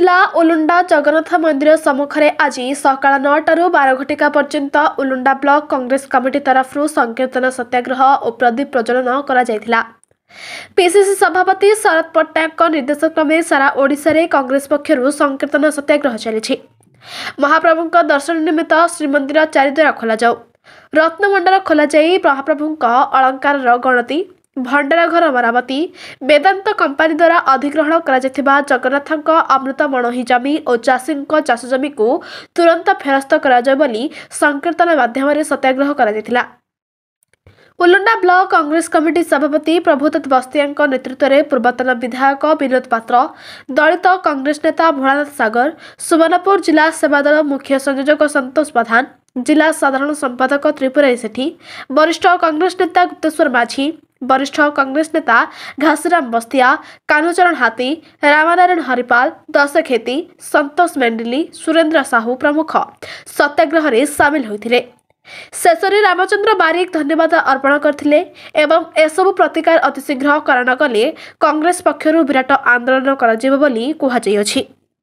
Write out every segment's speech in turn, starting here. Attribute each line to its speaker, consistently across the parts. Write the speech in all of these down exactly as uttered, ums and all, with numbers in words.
Speaker 1: जिला उलुंडा जगन्नाथ मंदिर सम्मुखें आज सका नौटू बार घटिका पर्यंत उलुंडा ब्लॉक कांग्रेस कमिटी तरफ संकीर्तन सत्याग्रह और प्रदीप प्रज्वलन कर पीसीसी सभापति शरद पट्टनायक निर्देश क्रमे सारा ओडिशा रे कांग्रेस पक्षरु संकीर्तन सत्याग्रह चली महाप्रभु दर्शन निमित्त श्रीमंदिर चारिद्वार खोल जाऊ रत्नभंडार खोल महाप्रभु अलंकार गणति भंडार घर मरामती वेदांत कंपानी द्वारा अधिग्रहण कर जगन्नाथ अमृत मणोही जमी और चाषी चाष जमी को तुरंत फेरस्त कर संकीर्तन माध्यम सत्याग्रह कर उलुंडा ब्लॉक कांग्रेस कमिटी सभापति प्रभुदत्त बस्तिया नेतृत्व में पूर्वतन विधायक विनोद पात्र दलित कांग्रेस नेता भोलानाथ सागर सुवर्णपुर जिला सेवादल मुख्य संयोजक संतोष प्रधान जिला साधारण संपादक त्रिपुरारी सेठी वरिष्ठ कांग्रेस नेता गुप्तेश्वर माझी वरिष्ठ कांग्रेस नेता घासीराम बस्तिया कानुचरण हाथी रामनारायण हरिपाल दशखेती संतोष मेंडिली सुरेंद्र साहू प्रमुख सत्याग्रह में सामिल होते शेषरे रामचंद्र बारिक धन्यवाद अर्पण करथिले एवं एसबु प्रतिकार अतिशीघ्र कारण कले कांग्रेस पक्षरु विराट आंदोलन कराजिबो बोली कुहाଯାଇଛି।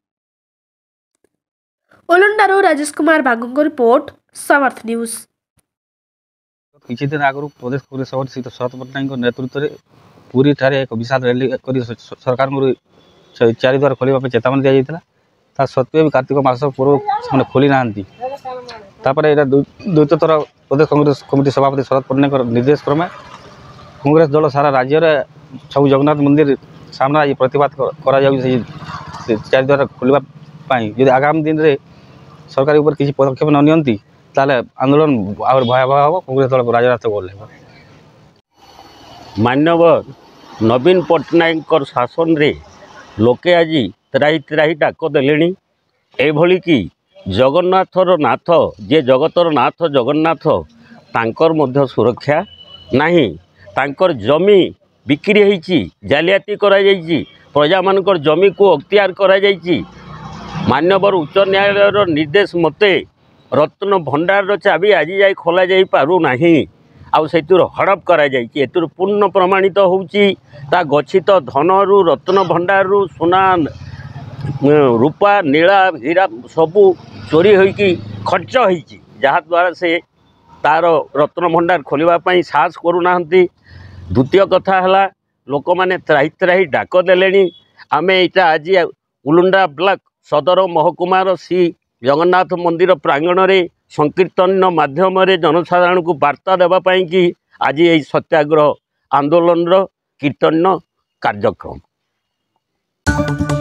Speaker 1: उलुंडारू राजेश कुमार बागुंग रिपोर्ट समर्थ न्यूज।
Speaker 2: किछि दिन आगु प्रदेश कांग्रेस सभापति शरद पट्टनायक नेतृत्व में पूरी ठारे एक विशाल रैली कर सरकार चारिद्वार खोलिबा चेतावनी दिया जाइतिला ता सत्वे भी कार्तिक मास पूर्व से खोली नांती तापर एटा द्वितीय थर प्रदेश कांग्रेस कमिटी सभापति शरद पट्टनायक निर्देश क्रमे कांग्रेस दल सारा राज्य में सब जगन्नाथ मंदिर सामना ये प्रतिवाद करा चारिद्वार खोलने यदि आगामी दिन में सरकार ऊपर किसी पदक्षेप न नियंती ताले आंदोलन और भयावह हम कांग्रेस दल राजरास्ता को
Speaker 3: मान्यवर नवीन पट्टनायक शासन रे लोके आज त्राही त्राही डाक देले एभली कि जगन्नाथर नाथ जे जगतर नाथ जगन्नाथ तांकर मध्य सुरक्षा नहीं तांकर जमी बिक्री होईची जालियाती करा जाईची प्रजा मानकर जमी को अख्तियार करा जाईची मान्यवर उच्च न्यायालय निर्देश मते रत्न भंडार चाबी आज जाए खोल जा पारु नहीं आउ से हड़प करा जाईची एतुर पूर्ण प्रमाणित होउची ता गच्छित धनरु रत्न भंडारु सोना रूपा नीला हीरा सबू चोरी होईकी खर्च होईची जहा द्वारा से तार रत्न भंडार खोलिबा साहस करूना। द्वितीय कथा है लोक मैंने त्राही त्राही डाक देले आम यहाँ आज उलुंडा ब्लॉक सदर महकुमार श्री जगन्नाथ मंदिर प्रांगण में संकीर्तन माध्यम जनसाधारण को वार्ता देवाई कि आज ये सत्याग्रह आंदोलन कीर्तन कार्यक्रम।